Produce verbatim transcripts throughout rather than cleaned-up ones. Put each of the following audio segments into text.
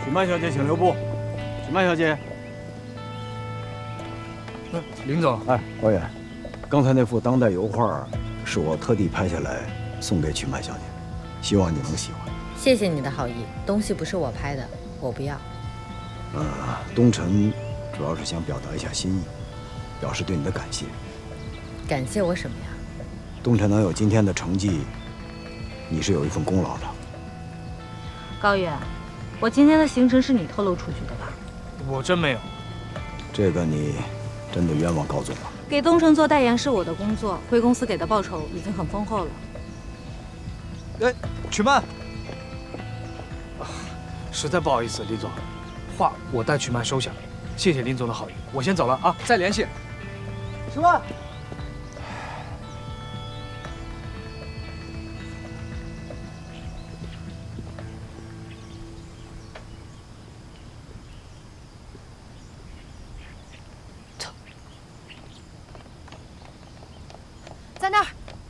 许曼小姐，请留步。许曼小姐， 林总， 哎，高远，刚才那幅当代油画是我特地拍下来送给曲曼小姐，希望你能喜欢。 谢谢你的好意，东西不是我拍的，我不要。 呃，东辰主要是想表达一下心意，表示对你的感谢。 感谢我什么呀？ 东辰能有今天的成绩，你是有一份功劳的。 高远，我今天的行程是你透露出去的吧？ 我真没有。 这个你真的冤枉高总了。 给东辰做代言是我的工作，贵公司给的报酬已经很丰厚了。 哎，曲曼，啊，实在不好意思，林总，话我代曲曼收下，谢谢林总的好意，我先走了啊，再联系。曲曼。 在那儿。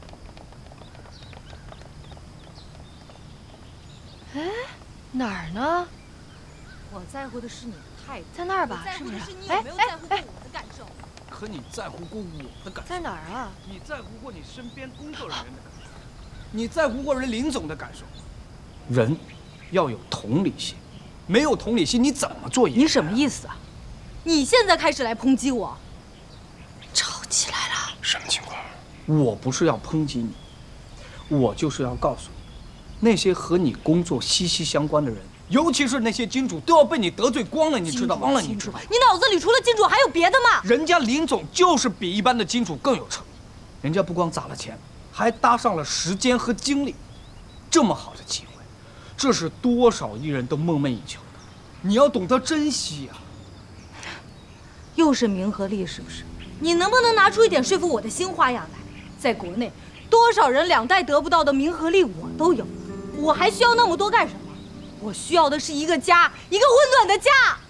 哎，哪儿呢？ 我在乎的是你的态度。 在那儿吧，是不是？哎哎哎！ 可你在乎过我的感受？ 在哪儿啊？ 你在乎过你身边工作人员的感受？你在乎过人林总的感受？人要有同理心，没有同理心，你怎么做？ 你什么意思啊？你现在开始来抨击我？ 吵起来了？ 什么情况？ 我不是要抨击你，我就是要告诉你，那些和你工作息息相关的人，尤其是那些金主，都要被你得罪光了，你知道？光了，你知道？ 你脑子里除了金主还有别的吗？ 人家林总就是比一般的金主更有诚意，人家不光砸了钱，还搭上了时间和精力，这么好的机会，这是多少艺人都梦寐以求的，你要懂得珍惜啊！ 又是名和利，是不是？你能不能拿出一点说服我的新花样来？ 在国内，多少人两代得不到的名和利我都有，我还需要那么多干什么？我需要的是一个家，一个温暖的家。